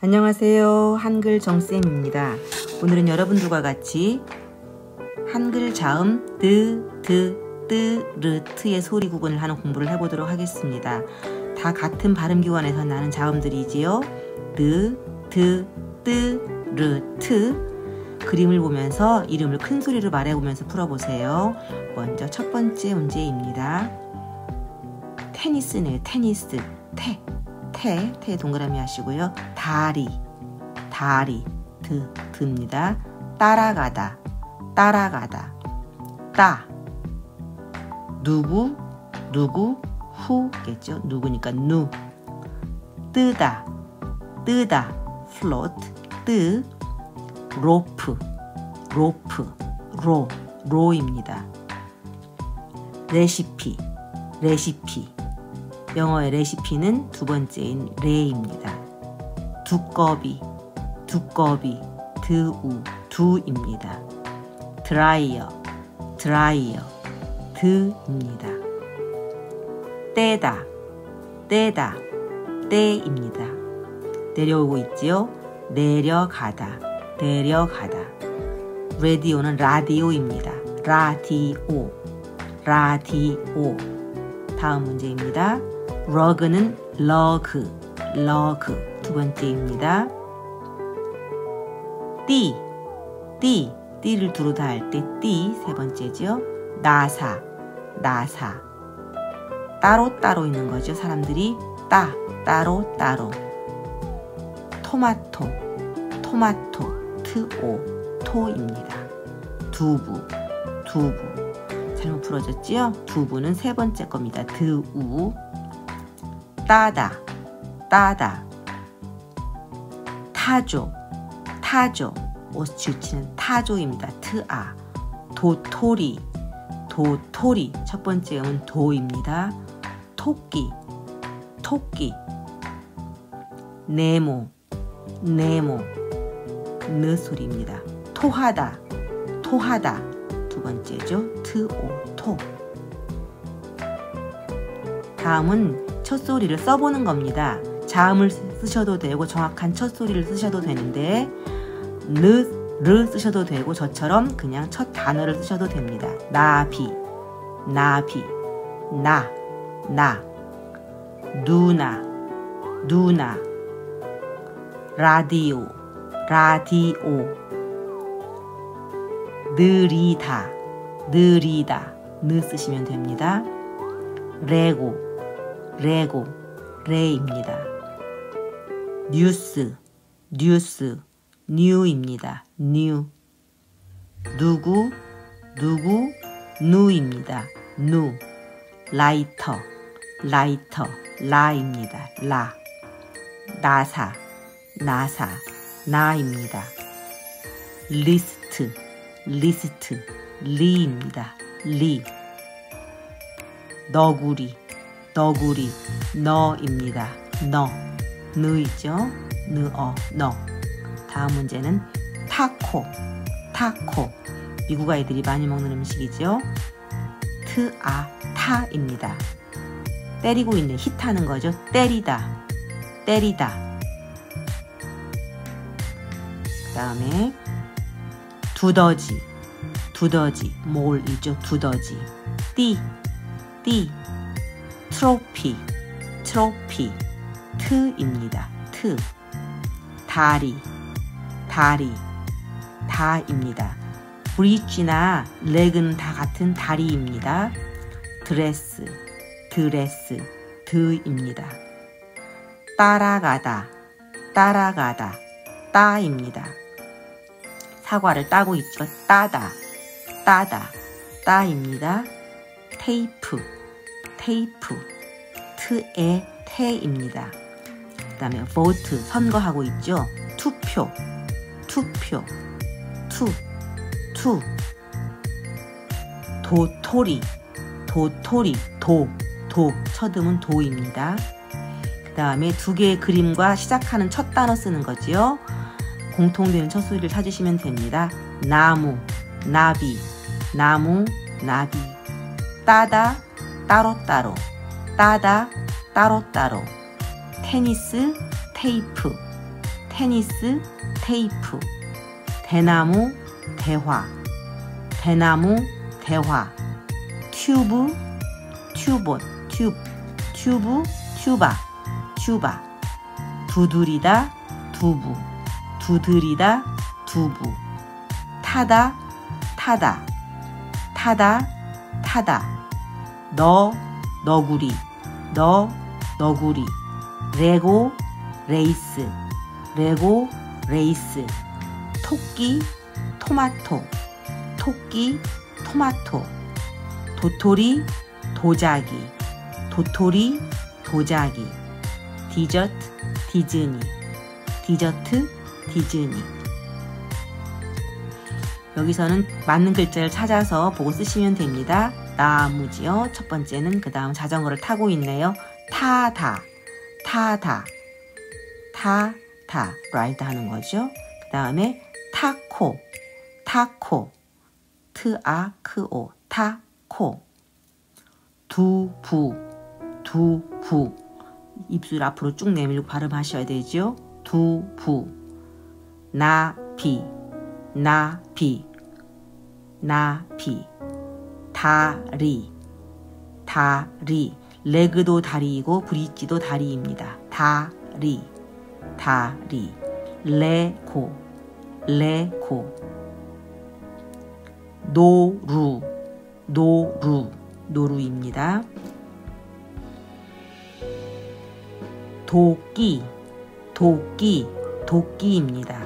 안녕하세요. 한글 정쌤입니다. 오늘은 여러분들과 같이 한글 자음 드, 드, 뜨, 르, 트의 소리 구분을 하는 공부를 해보도록 하겠습니다. 다 같은 발음 기관에서 나는 자음들이지요. 드, 드, 뜨, 르, 트. 그림을 보면서 이름을 큰 소리로 말해보면서 풀어보세요. 먼저 첫 번째 문제입니다. 테니스네요. 테니스. 테 동그라미 하시고요. 다리, 드입니다. 따라가다, 따. 누구, 후겠죠. 누구니까 누. 뜨다, float, 뜨. 로프, 로입니다. 레시피. 영어의 레시피는 두 번째인 레입니다. 두꺼비, 두입니다. 드라이어, 드입니다. 떼다, 떼입니다. 내려오고 있지요? 내려가다. 라디오는 라디오입니다. 라디오. 다음 문제입니다. 러그는 러그. 두 번째입니다. 띠를 두루 다 할 때 띠, 세 번째죠. 나사. 따로 있는 거죠. 사람들이 따로. 토마토, 토입니다. 두부. 잘못 풀어졌지요? 두부는 세 번째 겁니다. 드우. 따다. 타조. 옷 지우치는 타조입니다. 트아. 도토리. 첫 번째 음은 도입니다. 토끼. 네모. 느 소리입니다. 토하다. 두 번째죠. 토. 다음은 첫 소리를 써보는 겁니다. 자음을 쓰셔도 되고 정확한 첫 소리를 쓰셔도 되는데 르 쓰셔도 되고 저처럼 그냥 첫 단어를 쓰셔도 됩니다. 나비. 누나. 라디오. 느리다. 느 쓰시면 됩니다. 레입니다. 뉴스. 뉴입니다. 누구, 누입니다. 누. 라이터. 라입니다. 나사. 나입니다. 리스트. 리입니다. 너구리. 너입니다. 느이죠. 너. 다음 문제는 타코. 미국 아이들이 많이 먹는 음식이죠. 타입니다. 때리고 있는 히트하는 거죠. 때리다. 그 다음에 두더지. 몰이죠. 두더지. 띠. 트로피. 트입니다. 다입니다. 브릿지나 렉은 다 같은 다리입니다. 드레스. 드입니다. 따라가다. 따입니다. 사과를 따고 있죠. 따입니다. 테이프. 트의 태입니다. 그 다음에 vote, 선거하고 있죠. 투표. 도토리. 첫 음은 도입니다. 그 다음에 두 개의 그림과 시작하는 첫 단어 쓰는 거지요. 공통되는 첫 소리를 찾으시면 됩니다. 나무, 나비. 따다, 따로따로. 따다, 따로따로. 테니스, 테이프. 테니스, 테이프, 대나무, 대화, 대나무, 대화, 튜브, 튜본, 튜브, 튜바, 튜바, 두드리다, 두부, 두드리다, 두부, 타다, 타다, 타다, 타다, 너구리, 너구리, 레고, 레이스, 레고, 레이스, 토끼, 토마토, 토끼, 토마토, 도토리, 도자기, 도토리, 도자기, 디저트, 디즈니, 디저트, 디즈니. 여기서는 맞는 글자를 찾아서 보고 쓰시면 됩니다. 나무지요. 첫 번째는 그 다음 자전거를 타고 있네요. 타다, 타다, 타다, 라이드 하는 거죠. 그 다음에 타코, 타코, 트아크오, 타코, 두부, 두부, 입술 앞으로 쭉 내밀고 발음하셔야 되죠. 두부, 나비, 나비, 나비, 다리, 다리, 레그도 다리이고 브릿지도 다리입니다. 다리, 다리, 레고, 레고, 노루, 노루, 노루입니다. 도끼, 도끼, 도끼입니다.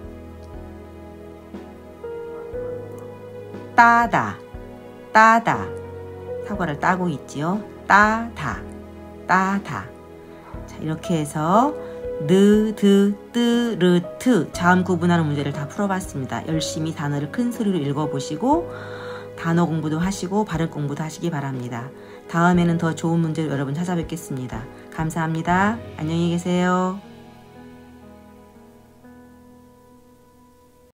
따다, 따다, 사과를 따고 있지요. 따다, 따다. 자, 이렇게 해서 느, 드, 뜨, 르, 트 자음 구분하는 문제를 다 풀어봤습니다. 열심히 단어를 큰 소리로 읽어보시고 단어 공부도 하시고 발음 공부도 하시기 바랍니다. 다음에는 더 좋은 문제로 여러분 찾아뵙겠습니다. 감사합니다. 안녕히 계세요.